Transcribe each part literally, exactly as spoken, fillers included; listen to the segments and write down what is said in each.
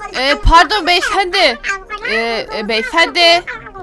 Ee, pardon beyefendi. Ee, e, beyefendi. E,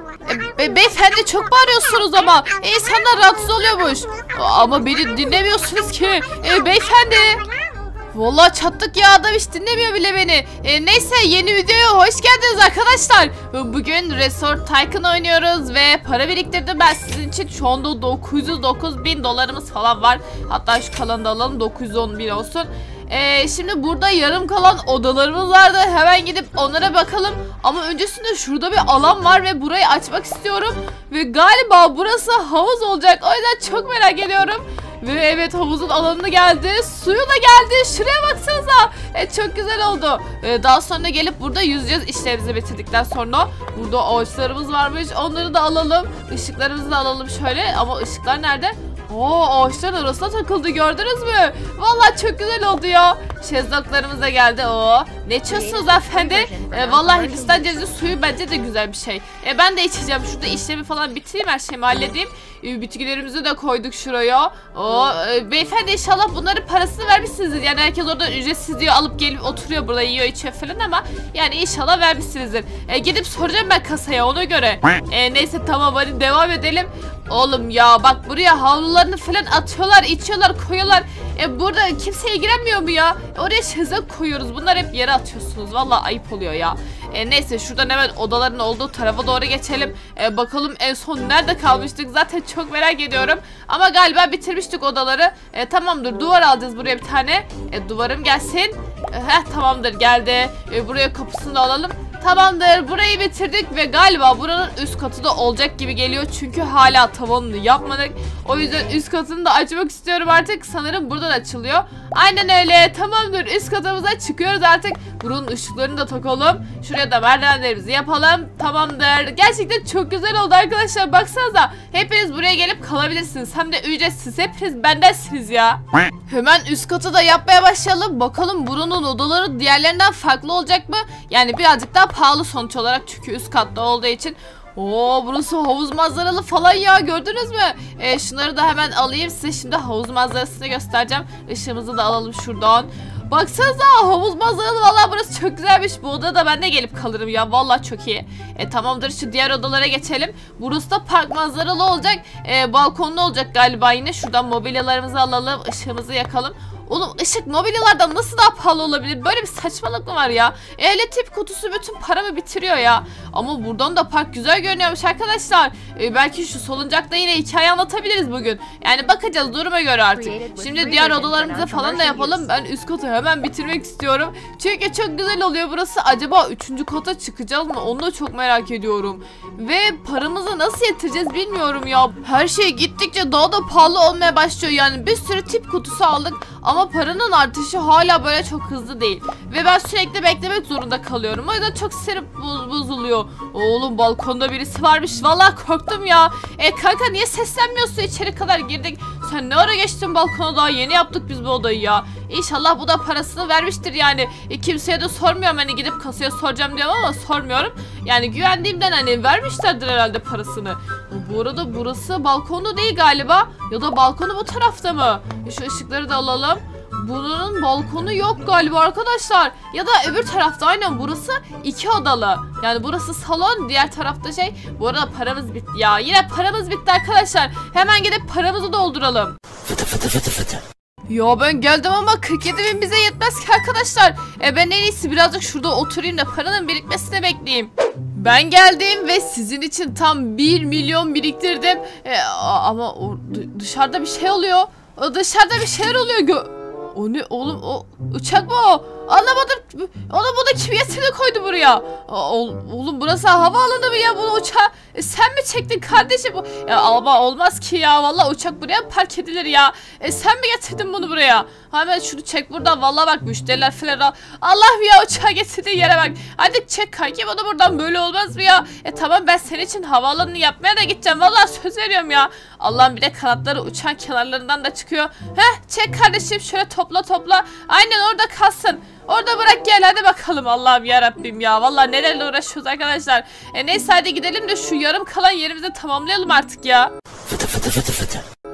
be beyefendi çok bağırıyorsunuz ama. E, insanlar rahatsız oluyormuş. Ama beni dinlemiyorsunuz ki. E, beyefendi. Vallahi çattık ya, adam hiç dinlemiyor bile beni. E, neyse, yeni videoya hoş geldiniz arkadaşlar. Bugün Resort Tycoon oynuyoruz ve para biriktirdim ben sizin için. Şu anda dokuz yüz dokuz bin dolarımız falan var. Hatta şu kalanı da alalım, dokuz yüz on bin olsun. Ee, şimdi burada yarım kalan odalarımız vardı. Hemen gidip onlara bakalım. Ama öncesinde şurada bir alan var ve burayı açmak istiyorum. Ve galiba burası havuz olacak. O yüzden çok merak ediyorum. Ve evet, havuzun alanı geldi. Suyu da geldi. Şuraya baksanıza. Evet, çok güzel oldu. Ee, daha sonra gelip burada yüzeceğiz işlerimizi bitirdikten sonra. Burada ağaçlarımız varmış. Onları da alalım. Işıklarımızı da alalım şöyle. Ama ışıklar nerede? Oo, ağaçların arasına takıldı, gördünüz mü? Vallahi çok güzel oldu ya. Şezlonglarımız da geldi. Oo. Ne içiyorsunuz efendi? Ee, vallahi Hindistan cevizi suyu bence de güzel bir şey. Ee, ben de içeceğim. Şurada işlemi falan bitireyim, her şeyimi halledeyim. Ee, bitkilerimizi de koyduk şuraya. Oo, e, beyefendi inşallah bunların parasını vermişsinizdir. Yani herkes oradan ücretsiz diyor, alıp gelip oturuyor burada, yiyor içiyor falan ama yani inşallah vermişsinizdir. Ee, gidip soracağım ben kasaya, ona göre. Ee, neyse tamam, hadi devam edelim. Oğlum ya bak, buraya havlularını falan atıyorlar, içiyorlar, koyuyorlar. E burada kimse ilgilenmiyor mu ya? Oraya şezlong koyuyoruz. Bunlar hep yere atıyorsunuz. Vallahi ayıp oluyor ya. E neyse, şuradan hemen odaların olduğu tarafa doğru geçelim. E bakalım en son nerede kalmıştık? Zaten çok merak ediyorum. Ama galiba bitirmiştik odaları. E tamamdır, duvar alacağız buraya bir tane. E duvarım gelsin. E, heh tamamdır, geldi. E, buraya kapısını da alalım. Tamamdır, burayı bitirdik ve galiba buranın üst katı da olacak gibi geliyor. Çünkü hala tavanını yapmadık. O yüzden üst katını da açmak istiyorum artık. Sanırım buradan açılıyor. Aynen öyle, tamamdır, üst katımıza çıkıyoruz artık. Buranın ışıklarını da takalım. Şuraya da merdivenlerimizi yapalım. Tamamdır, gerçekten çok güzel oldu arkadaşlar, baksanıza. Hepiniz buraya gelip kalabilirsiniz. Hem de ücretsiz, hepiniz bendensiniz ya. Hemen üst katı da yapmaya başlayalım. Bakalım buranın odaları diğerlerinden farklı olacak mı? Yani birazcık daha pahalı sonuç olarak, çünkü üst katta olduğu için. Oo, burası havuz manzaralı falan ya, gördünüz mü? Ee, şunları da hemen alayım, size şimdi havuz manzarasını göstereceğim. Işığımızı da alalım şuradan. Baksanıza, havuz manzaralı, vallahi burası çok güzelmiş. Bu odada da ben de gelip kalırım ya, vallahi çok iyi. E tamamdır, şu diğer odalara geçelim. Burası da park manzaralı olacak. E, balkonlu olacak galiba yine. Şuradan mobilyalarımızı alalım, ışığımızı yakalım. Oğlum, ışık mobilyalardan nasıl daha pahalı olabilir? Böyle bir saçmalık mı var ya? Ehliyet tip kutusu bütün paramı bitiriyor ya. Ama buradan da park güzel görünüyormuş arkadaşlar. Ee, belki şu salıncakta yine hikaye anlatabiliriz bugün. Yani bakacağız duruma göre artık. Şimdi diğer odalarımıza falan da yapalım. Ben üst katı hemen bitirmek istiyorum. Çünkü çok güzel oluyor burası. Acaba üçüncü kata çıkacağız mı? Onu da çok merak ediyorum. Ve paramızı nasıl yetireceğiz bilmiyorum ya. Her şey gittikçe daha da pahalı olmaya başlıyor. Yani bir sürü tip kutusu aldık. Ama paranın artışı hala böyle çok hızlı değil. Ve ben sürekli beklemek zorunda kalıyorum. O yüzden çok sinir bozuluyor. Oğlum, balkonda birisi varmış. Vallahi korktum ya. E kanka, niye seslenmiyorsun? İçeri kadar girdik. Sen ne ara geçtin balkona? Daha yeni yaptık biz bu odayı ya. İnşallah bu da parasını vermiştir yani. E, kimseye de sormuyorum, hani gidip kasaya soracağım diyorum ama sormuyorum. Yani güvendiğimden hani vermişlerdir herhalde parasını. Bu arada burası balkonda değil galiba. Ya da balkonu bu tarafta mı? E, şu ışıkları da alalım. Bunun balkonu yok galiba arkadaşlar. Ya da öbür tarafta, aynen, burası iki odalı. Yani burası salon, diğer tarafta şey. Bu arada paramız bitti ya. Yine paramız bitti arkadaşlar. Hemen gidip paramızı dolduralım. Fıtı fıtı fıtı fıtı. Ya ben geldim ama kırk yedi bin bize yetmez ki arkadaşlar. E ben en iyisi birazcık şurada oturayım da paranın birikmesini bekleyeyim. Ben geldim ve sizin için tam bir milyon biriktirdim. E, ama o, dışarıda bir şey oluyor. O dışarıda bir şeyler oluyor. Gö O ne oğlum, o uçak mı o? Anlamadım. Onu bunu kim getirdi koydu buraya? Oğlum, burası havaalanı mı ya, bunu uçağı e, sen mi çektin kardeşim? Ya ama olmaz ki ya, vallahi uçak buraya park edilir ya. E, sen mi getirdin bunu buraya? Hemen şunu çek buradan, vallahi bak müşteriler falan. Allah'ım ya, uçağı getirdiğin yere bak. Hadi çek kanki bunu buradan, böyle olmaz mı ya? E tamam, ben senin için havaalanını yapmaya da gideceğim, vallahi söz veriyorum ya. Allah'ım, bir de kanatları uçan kenarlarından da çıkıyor. Heh, çek kardeşim, şöyle topla topla. Aynen orada kalsın. Orada bırak, gel hadi bakalım. Allah'ım yarabbim ya, vallahi nelerle uğraşıyoruz arkadaşlar. E neyse, hadi gidelim de şu yarım kalan yerimizi tamamlayalım artık ya. Fıtı fıtı fıtı fıtı.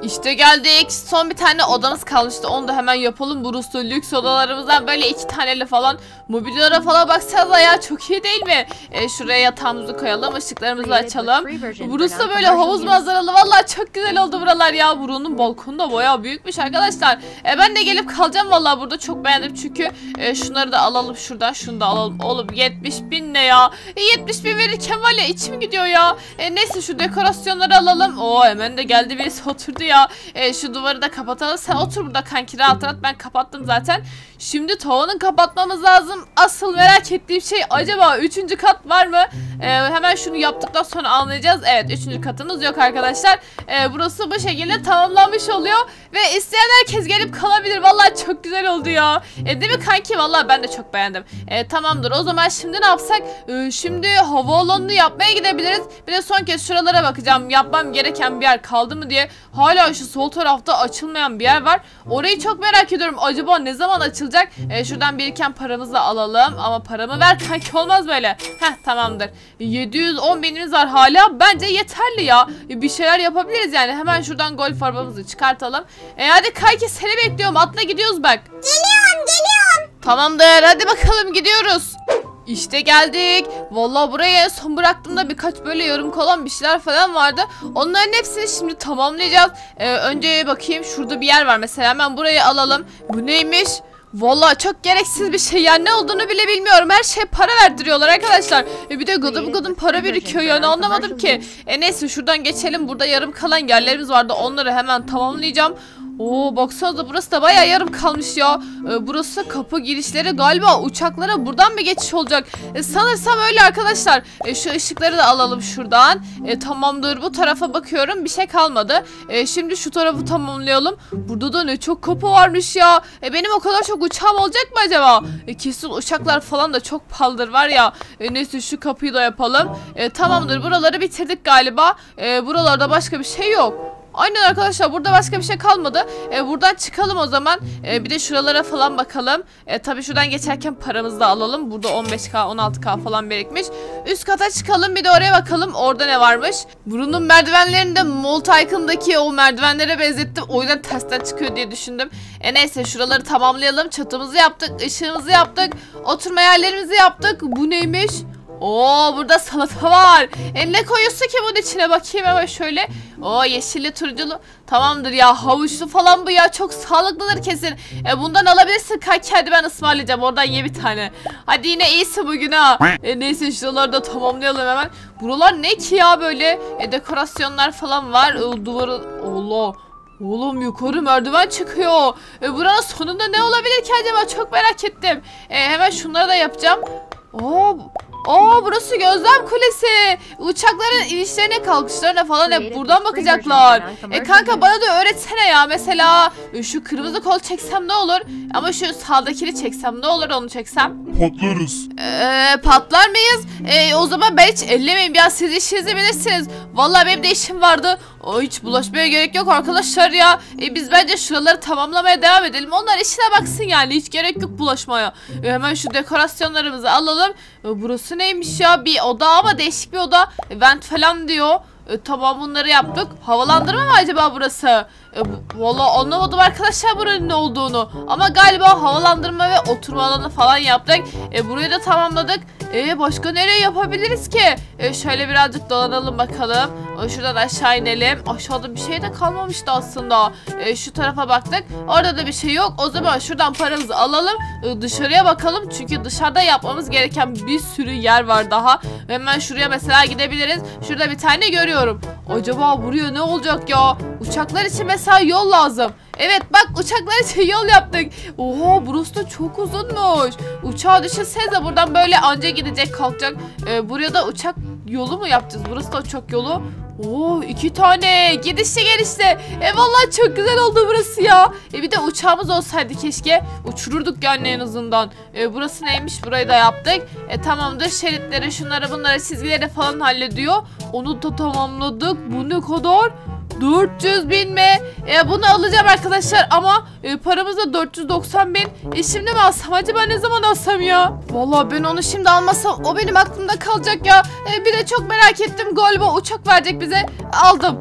İşte geldik. Son bir tane odamız kalmıştı. Onu da hemen yapalım. Burası lüks odalarımızdan böyle iki taneli falan. Mobilyalara falan baksanıza ya, çok iyi değil mi? E, şuraya yatağımızı koyalım. Işıklarımızı açalım. Burası da böyle havuz manzaralı. Vallahi çok güzel oldu buralar ya. Buranın balkonu da bayağı büyükmüş arkadaşlar. E, ben de gelip kalacağım vallahi burada. Çok beğendim çünkü. E, şunları da alalım şuradan. Şunu da alalım. Oğlum yetmiş bin ne ya? E, yetmiş bin verirken var ya içim gidiyor ya. E, neyse şu dekorasyonları alalım. Oo, hemen de geldi birisi oturdu ya. E, şu duvarı da kapatalım. Sen otur burada kanki, rahat rahat. Ben kapattım zaten. Şimdi tavanın kapatmamız lazım. Asıl merak ettiğim şey, acaba üçüncü kat var mı? E, hemen şunu yaptıktan sonra anlayacağız. Evet, üçüncü katımız yok arkadaşlar. E, burası bu şekilde tamamlanmış oluyor. Ve isteyen herkes gelip kalabilir. Vallahi çok güzel oldu ya. E, değil mi kanki? Vallahi ben de çok beğendim. E, tamamdır. O zaman şimdi ne yapsak? E, şimdi havaalanını yapmaya gidebiliriz. Bir de son kez şuralara bakacağım. Yapmam gereken bir yer kaldı mı diye. Hala şu sol tarafta açılmayan bir yer var. Orayı çok merak ediyorum. Acaba ne zaman açılacak? E, şuradan biriken paramızı alalım. Ama paramı ver kanki, olmaz böyle. Heh, tamamdır. yedi yüz on binimiz var hala. Bence yeterli ya. E, bir şeyler yapabiliriz yani. Hemen şuradan golf arabamızı çıkartalım. E, hadi kanki, seni bekliyorum. Atla gidiyoruz bak. Geliyorum geliyorum. Tamamdır, hadi bakalım gidiyoruz. İşte geldik. Vallahi buraya en son bıraktığımda birkaç böyle yarım kalan bir şeyler falan vardı. Onların hepsini şimdi tamamlayacağız. Ee, önce bakayım, şurada bir yer var mesela, hemen burayı alalım. Bu neymiş? Vallahi çok gereksiz bir şey ya, ne olduğunu bile bilmiyorum. Her şeye para verdiriyorlar arkadaşlar. E bir de gıdım gıdım para birikiyor yani, anlamadım ki. E neyse şuradan geçelim. Burada yarım kalan yerlerimiz vardı, onları hemen tamamlayacağım. Oo, baksanıza burası da bayağı yarım kalmış ya. Ee, burası kapı girişleri, galiba uçaklara buradan mı geçiş olacak? Ee, sanırsam öyle arkadaşlar. Ee, şu ışıkları da alalım şuradan. Ee, tamamdır, bu tarafa bakıyorum, bir şey kalmadı. Ee, şimdi şu tarafı tamamlayalım. Burada da ne çok kapı varmış ya. Ee, benim o kadar çok uçağım olacak mı acaba? Ee, kesin uçaklar falan da çok pahalıdır var ya. Ee, neyse şu kapıyı da yapalım. Ee, tamamdır, buraları bitirdik galiba. Ee, buralarda başka bir şey yok. Aynen arkadaşlar, burada başka bir şey kalmadı. Ee, buradan çıkalım o zaman. Ee, bir de şuralara falan bakalım. Ee, tabii şuradan geçerken paramızı da alalım. Burada on beş K on altı K falan birikmiş. Üst kata çıkalım, bir de oraya bakalım. Orada ne varmış? Buranın merdivenlerini de Mall Tycoon'daki o merdivenlere benzettim. O yüzden tersten çıkıyor diye düşündüm. E neyse şuraları tamamlayalım. Çatımızı yaptık, ışığımızı yaptık, oturma yerlerimizi yaptık. Bu neymiş? Oo, burada salata var. E ne koyuyorsun ki bunun içine, bakayım hemen şöyle. Oo, yeşilli turunculu. Tamamdır ya, havuçlu falan bu ya, çok sağlıklıdır kesin. E bundan alabilirsin kanki, hadi ben ısmarlayacağım, oradan ye bir tane. Hadi yine iyisin bugün ha. E neyse şuraları da tamamlayalım hemen. Buralar ne ki ya böyle? E dekorasyonlar falan var. E, duvarı Allah. Oğlum yukarı merdiven çıkıyor. E buranın sonunda ne olabilir ki acaba, çok merak ettim. E hemen şunları da yapacağım. Oo, Oo, burası gözlem kulesi. Uçakların inişlerine, kalkışlarına falan hep buradan bakacaklar. E kanka, bana da öğretsene ya. Mesela şu kırmızı kol çeksem ne olur? Ama şu sağdakini çeksem ne olur, onu çeksem? Patlarız. Ee, patlar mıyız? Ee, o zaman ben hiç ellemeyin ya, siz işinizi bilirsiniz. Vallahi benim de işim vardı. O hiç bulaşmaya gerek yok arkadaşlar ya. Ee, biz bence şuraları tamamlamaya devam edelim. Onlar işine baksın yani, hiç gerek yok bulaşmaya. Ee, hemen şu dekorasyonlarımızı alalım. Ee, burası neymiş ya? Bir oda ama değişik bir oda. E, vent falan diyor. E, tamam, bunları yaptık. Havalandırma mı acaba burası? E, Valla anlamadım arkadaşlar buranın ne olduğunu. Ama galiba havalandırma ve oturma alanı falan yaptık. E, burayı da tamamladık. E, başka nereye yapabiliriz ki? E, şöyle birazcık dolanalım bakalım. E, şuradan aşağı inelim. Aşağıda bir şey de kalmamıştı aslında. E, şu tarafa baktık. Orada da bir şey yok. O zaman şuradan paramızı alalım. E, dışarıya bakalım. Çünkü dışarıda yapmamız gereken bir sürü yer var daha. Hemen şuraya mesela gidebiliriz. Şurada bir tane görüyorum. Acaba buraya ne olacak ya? Uçaklar için mesela yol lazım. Evet bak, uçaklar için yol yaptık. Oha, burası da çok uzunmuş. Uçağı düşünsenize, buradan böyle anca gidecek, kalkacak. Ee, buraya da uçak yolu mu yapacağız? Burası da uçak yolu. Oo, iki tane gidişli gelişli. E vallahi çok güzel oldu burası ya. E bir de uçağımız olsaydı keşke. Uçururduk yani en azından. E burası neymiş? Burayı da yaptık. E tamamdır, şeritleri, şunları bunları, çizgileri falan hallediyor. Onu da tamamladık. Bu ne kadar? dört yüz bin mi? E, bunu alacağım arkadaşlar ama e, paramız da dört yüz doksan bin. E, şimdi mi alsam acaba, ne zaman alsam ya? Vallahi ben onu şimdi almasam o benim aklımda kalacak ya. E, bir de çok merak ettim, galiba uçak verecek bize. Aldım.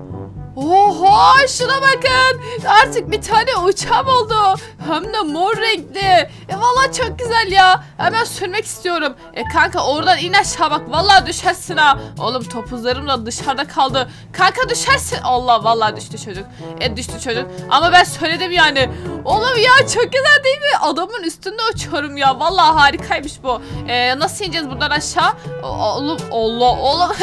Oha şuna bakın. Artık bir tane uçağım oldu. Hem de mor renkli. E vallahi çok güzel ya. Hemen sürmek istiyorum. E kanka oradan in aşağı bak. Vallahi düşersin ha. Oğlum topuzlarım da dışarıda kaldı. Kanka düşersin. Allah vallahi düştü çocuk. E düştü çocuk. Ama ben söyledim yani. Oğlum ya çok güzel değil mi? Adamın üstünde uçuyorum ya. Vallahi harikaymış bu. E, nasıl ineceğiz buradan aşağı? O, oğlum Allah oğlum.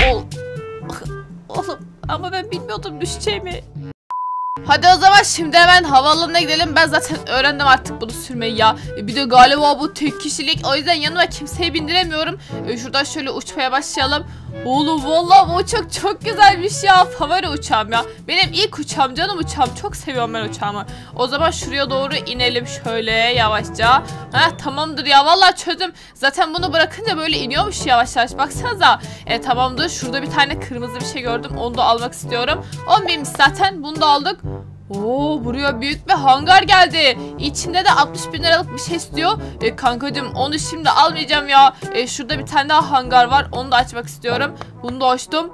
Oğlum. Ama ben bilmiyordum düşeceğimi. Hadi o zaman şimdi hemen havaalanına gidelim. Ben zaten öğrendim artık bunu sürmeyi ya. Bir de galiba bu tek kişilik. O yüzden yanıma kimseyi bindiremiyorum. Şuradan şöyle uçmaya başlayalım. Oğlum vallahi bu uçak çok güzelmiş ya. Favori uçağım ya. Benim ilk uçağım, canım uçağım. Çok seviyorum ben uçağımı. O zaman şuraya doğru inelim şöyle yavaşça. Heh tamamdır ya. Vallahi çözdüm. Zaten bunu bırakınca böyle iniyormuş yavaş yavaş. Baksanıza. E tamamdır. Şurada bir tane kırmızı bir şey gördüm. Onu da almak istiyorum. on binmiş zaten. Bunu da aldık. Oo buraya büyük bir hangar geldi. İçinde de altmış bin liralık bir şey istiyor. E, kankacığım onu şimdi almayacağım ya. E, şurada bir tane daha hangar var. Onu da açmak istiyorum. Bunu da açtım.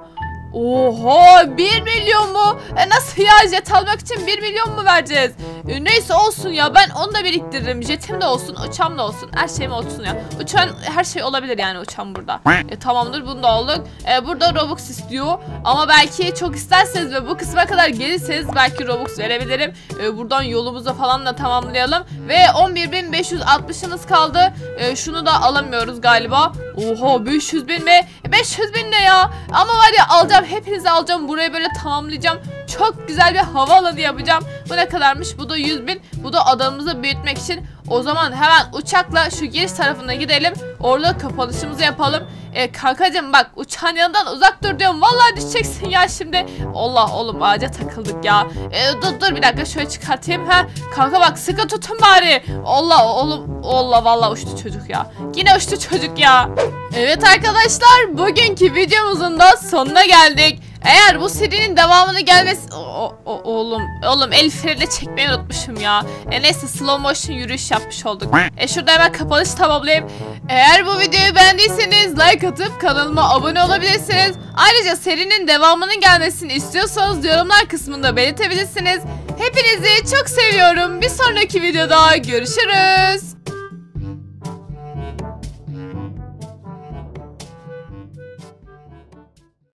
Oha bir milyon mu? E nasıl ya, jet almak için bir milyon mu vereceğiz? E, neyse olsun ya, ben onu da biriktiririm. Jetim de olsun, uçağım da olsun, her şeyim olsun ya. Uçağın her şey olabilir yani uçağım burada. E, tamamdır bunu da aldık. E, burada Robux istiyor. Ama belki çok isterseniz ve bu kısma kadar gelirseniz belki Robux verebilirim. E, buradan yolumuza falan da tamamlayalım. Ve on bir bin beş yüz altmışımız kaldı. E, şunu da alamıyoruz galiba. Oha beş yüz bin mi? E, beş yüz bin ne ya? Ama var ya alacağım. Hepinizi alacağım. Burayı böyle tamamlayacağım. Çok güzel bir havaalanı yapacağım. Bu ne kadarmış? Bu da yüz bin. Bu da adamımızı büyütmek için. O zaman hemen uçakla şu giriş tarafına gidelim. Orada kapanışımızı yapalım. E, kankacığım bak uçağın yanından uzak dur diyorum. Vallahi düşeceksin ya şimdi. Allah oğlum ağaca takıldık ya. E, dur dur bir dakika şöyle çıkartayım. Ha kanka bak sıkı tutun bari. Allah oğlum. Allah vallahi uçtu çocuk ya. Yine uçtu çocuk ya. Evet arkadaşlar bugünkü videomuzun da sonuna geldik. Eğer bu serinin devamını gelmesi... O, o, oğlum, oğlum el freni çekmeyi unutmuşum ya. E neyse slow motion yürüyüş yapmış olduk. E şurada hemen kapanış tamamlayayım. Eğer bu videoyu beğendiyseniz like atıp kanalıma abone olabilirsiniz. Ayrıca serinin devamının gelmesini istiyorsanız yorumlar kısmında belirtebilirsiniz. Hepinizi çok seviyorum. Bir sonraki videoda görüşürüz.